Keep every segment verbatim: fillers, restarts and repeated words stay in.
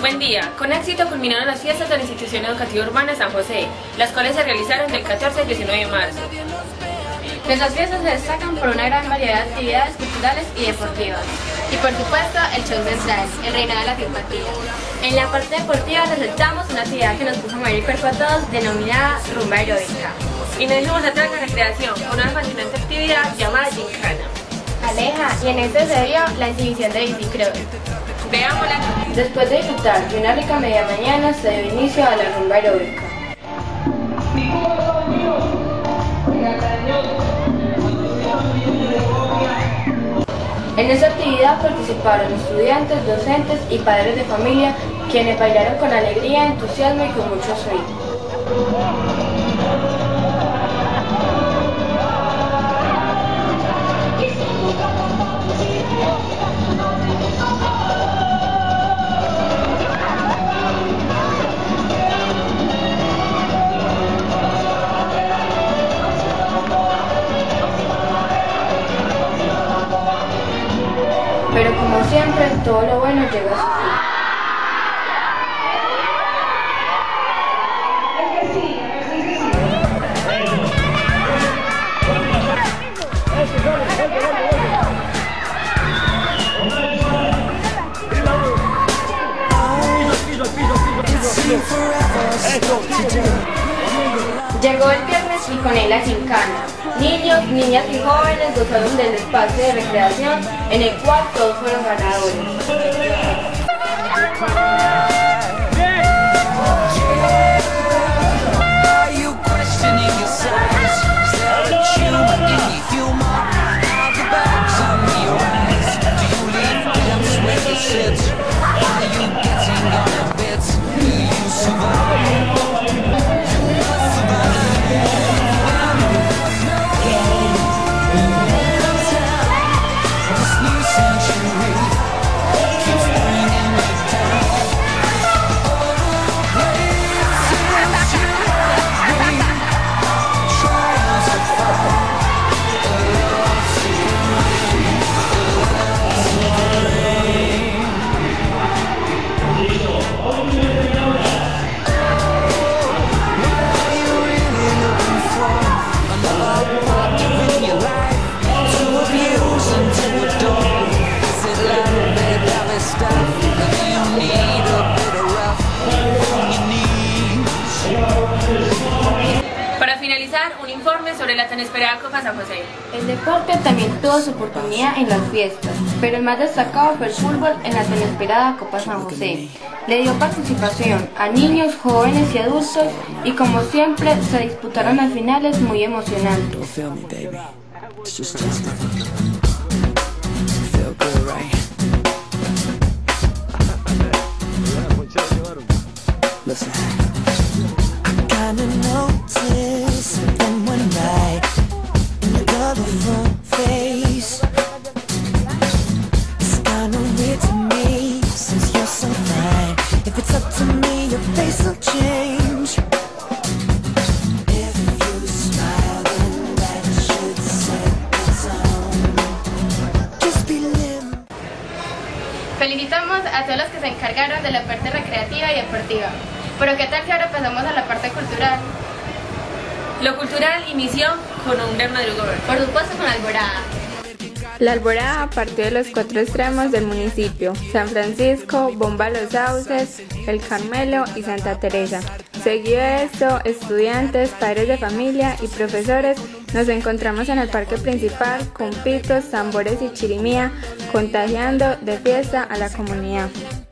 Buen día. Con éxito culminaron las fiestas de la Institución Educativa Urbana San José, las cuales se realizaron del catorce al diecinueve de marzo. Nuestras fiestas se destacan por una gran variedad de actividades culturales y deportivas. Y por supuesto, el show central, el reinado de la simpatía. En la parte deportiva resaltamos una actividad que nos puso a mover el cuerpo a todos, denominada rumba aeróbica. Y no dejemos atrás la recreación, con una fascinante actividad llamada gincana. Aleja, y en este se vio la exhibición de bicicross. Veámosla. Después de disfrutar de una rica media mañana, se dio inicio a la rumba aeróbica. En esta actividad participaron estudiantes, docentes y padres de familia, quienes bailaron con alegría, entusiasmo y con mucho swing. Pero como siempre, todo lo bueno llega a su fin. Llegó el viernes y con él la gincana. Niños, niñas y jóvenes gozaron del espacio de recreación en el cual todos fueron ganadores. Para finalizar, un informe sobre la tan esperada Copa San José. El deporte también tuvo su oportunidad en las fiestas, pero el más destacado fue el fútbol en la tan esperada Copa San José. Le dio participación a niños, jóvenes y adultos, y como siempre se disputaron las finales muy emocionantes. Felicitamos a todos los que se encargaron de la parte recreativa y deportiva. Pero ¿qué tal si ahora pasamos a la parte cultural? Lo cultural inició con un gran madrugón. Por supuesto con Alborada. La Alborada partió de los cuatro extremos del municipio: San Francisco, Bomba Los Sauces, El Carmelo y Santa Teresa. Seguido de esto, estudiantes, padres de familia y profesores nos encontramos en el parque principal con pitos, tambores y chirimía, contagiando de fiesta a la comunidad.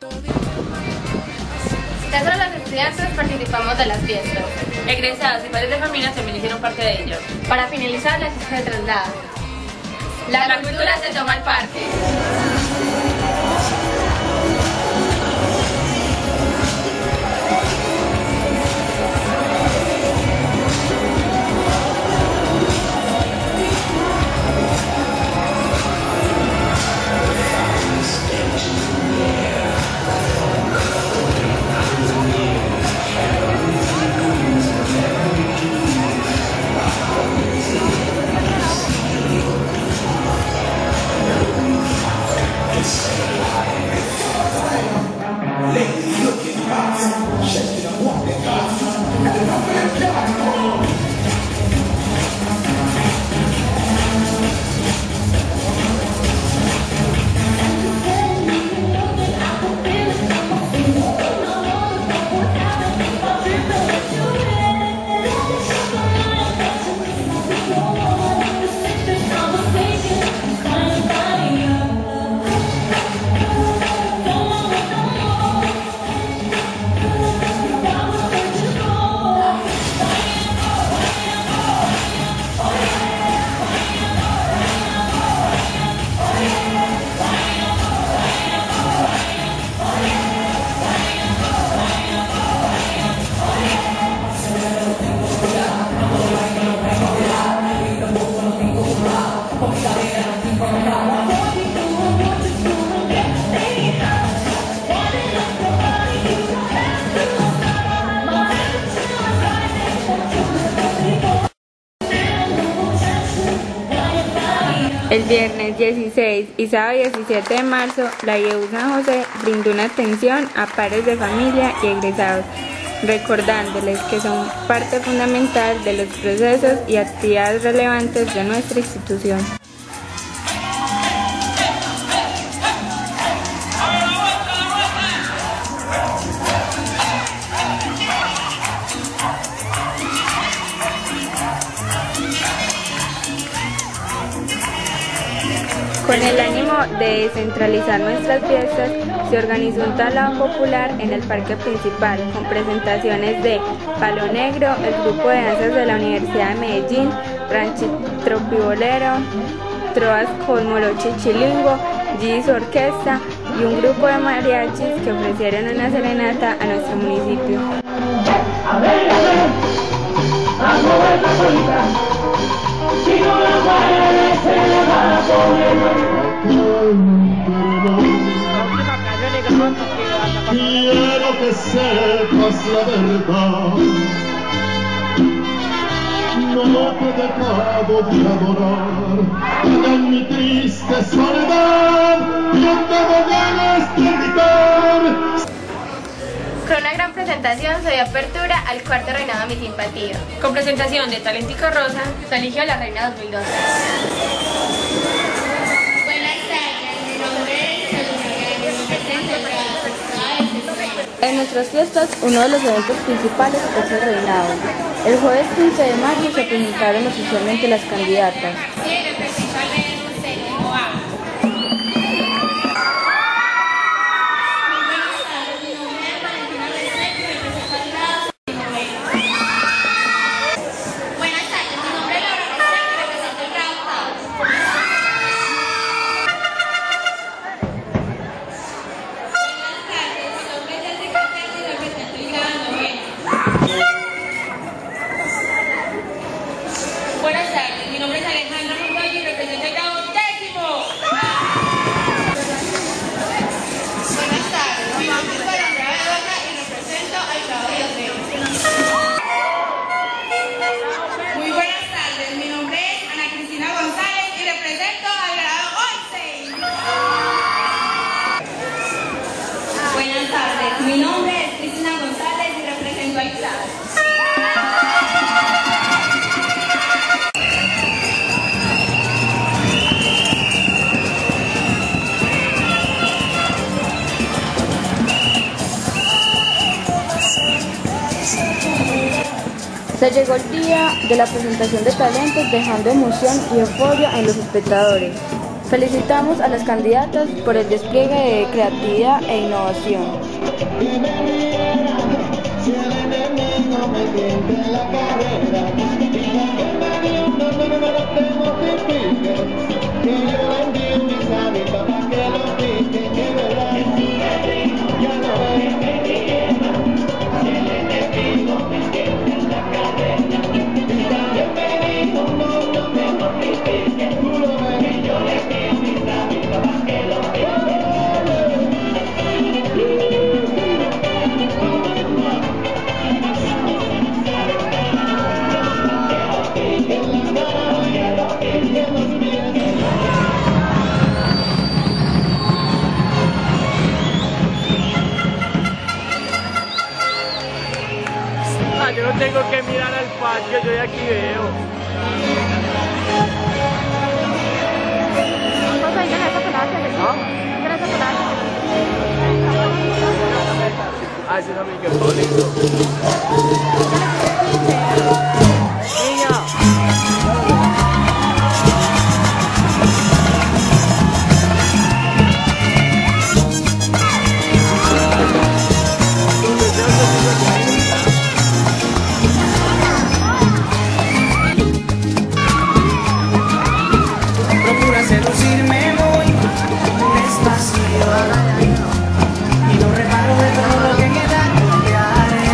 Ya solo los estudiantes participamos de las fiestas. Egresados y padres de familia también hicieron parte de ello. Para finalizar, la fiesta se traslada. La, la cultura se toma el parque. El viernes dieciséis y sábado diecisiete de marzo, la I E U San José brindó una atención a padres de familia y egresados, recordándoles que son parte fundamental de los procesos y actividades relevantes de nuestra institución. Con el ánimo de descentralizar nuestras fiestas, se organizó un tablao popular en el parque principal, con presentaciones de Palo Negro, el grupo de danzas de la Universidad de Medellín, Rancho Tropibolero, Trovas con Morocho y Chilingo, Gis Orquesta y un grupo de mariachis que ofrecieron una serenata a nuestro municipio. A ver, a ver, a mover la bolita, si no la mueve se le va a poner. Quiero que sepas la verdad, no te he dejado de adorar, en mi triste soledad yo tengo ganas de gritar. Con una gran presentación se dio apertura al cuarto reinado de mi simpatía. Con presentación de Talentico Rosa, se eligió la reina dos mil doce. En nuestras fiestas, uno de los eventos principales es el reinado. El jueves quince de mayo se presentaron oficialmente las candidatas. Buenas tardes, mi nombre es Alejandra Montoya y represento el grado décimo. Buenas tardes, mi nombre es Alejandra Bedoya y represento al grado diez. Muy buenas tardes, mi nombre es Ana Cristina González y represento al grado once. Buenas tardes, mi nombre es Cristina González y represento al grado. Se llegó el día de la presentación de talentos, dejando emoción y euforia en los espectadores. Felicitamos a las candidatas por el despliegue de creatividad e innovación. Yo no tengo que mirar al patio, yo de aquí veo. Ah, ese es amigo, listo. Y no reparo de todo lo que queda,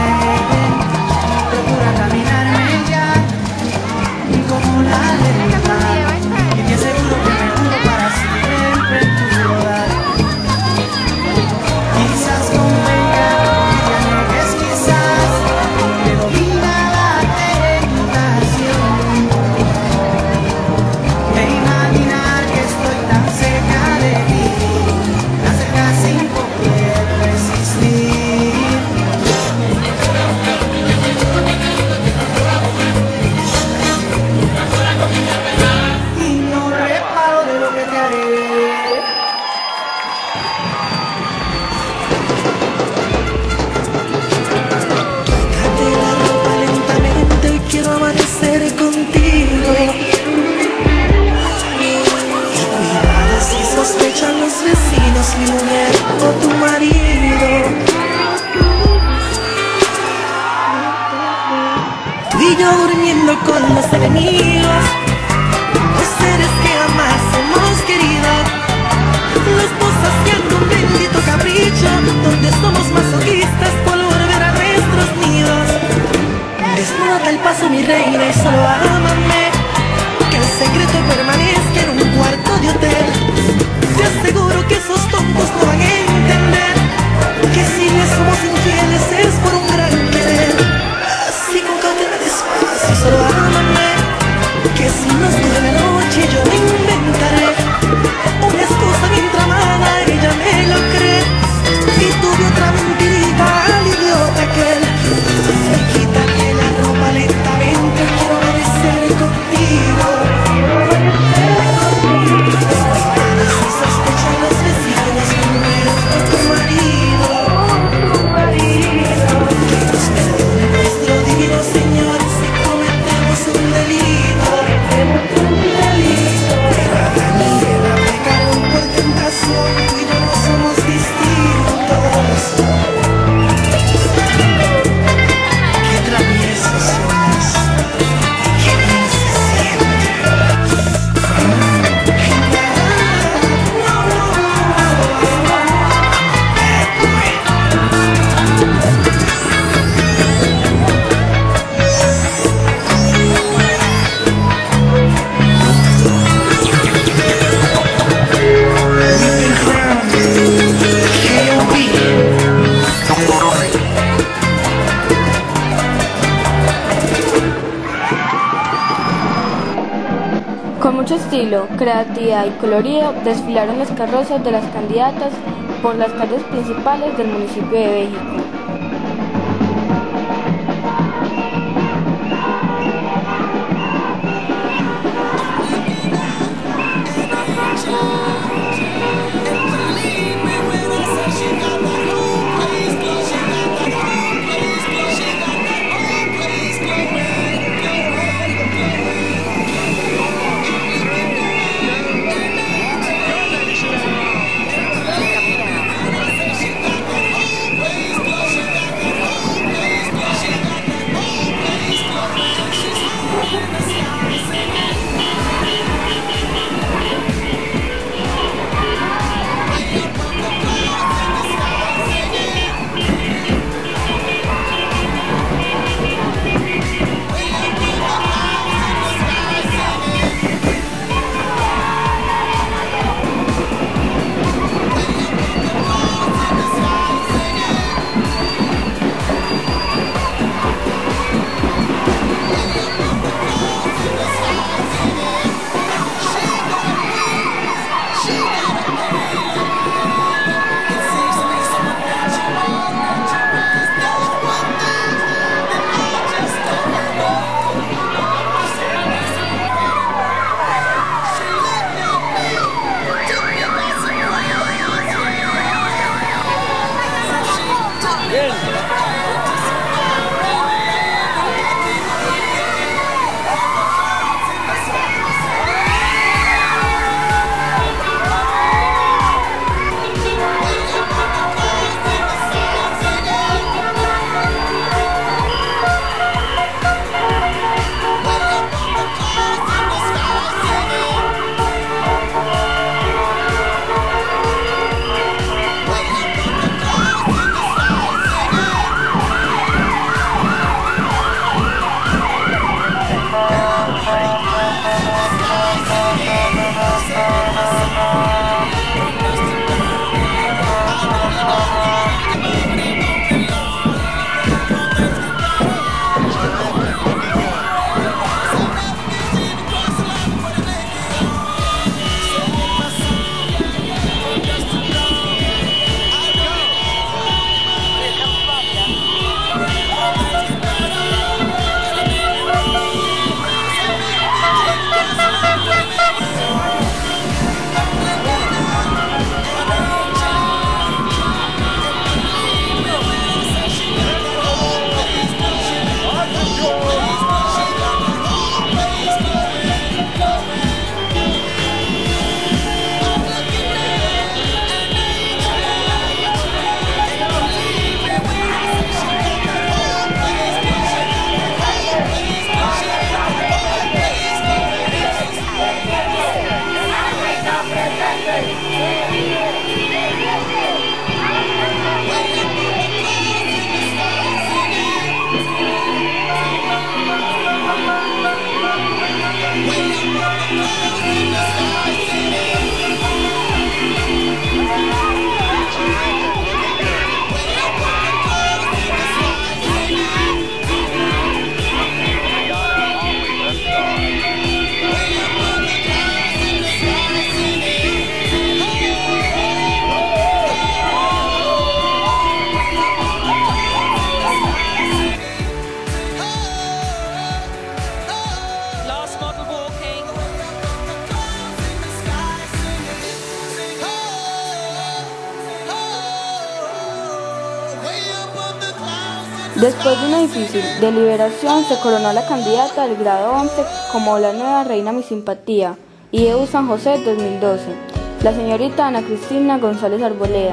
quedo durmiendo con los enemigos, los seres que jamás hemos querido. Los dos haciendo un bendito capricho, donde somos masoquistas por volver a nuestros nidos. Desnúdate el paso, mi reina, y solo ámame, que el secreto permanezca en un cuarto de hotel. Te aseguro que esos tontos no van a entender que si les somos infieles es por un gran querer. Así con cautela, despacio, solo ámame, que si nos dura la noche yo me inventaré una excusa mientras amada, ella me lo cree. Y tuve otra mentirita al idiota aquel. Quítale la ropa lentamente, quiero amanecer contigo. Si sospechan los vecinos, primero tu marido, tu marido. Que nos perdone nuestro divino Señor si cometemos un delito, un delito. Adán y Eva pecaron por tentación, tú y yo no somos distintos. Qué traviesos somos, qué bien se siente. Con mucho estilo, creatividad y colorido desfilaron las carrozas de las candidatas por las calles principales del municipio de Béjico. Después de una difícil deliberación, se coronó a la candidata del grado once como la nueva reina Mi Simpatía I E U San José dos mil doce, la señorita Ana Cristina González Arboleda.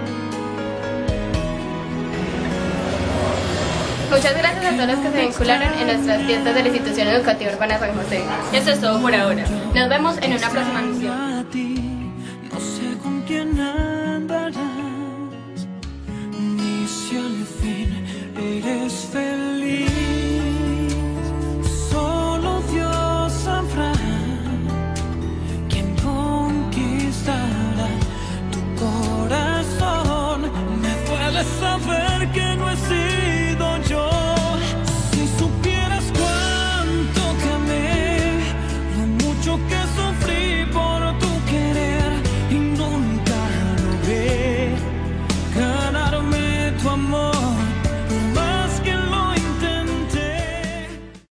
Muchas gracias a todos los que se vincularon en nuestras fiestas de la Institución Educativa Urbana San José. Eso es todo por ahora. Nos vemos en una próxima misión. No sé con quién andarás, ni si al fin eres feliz.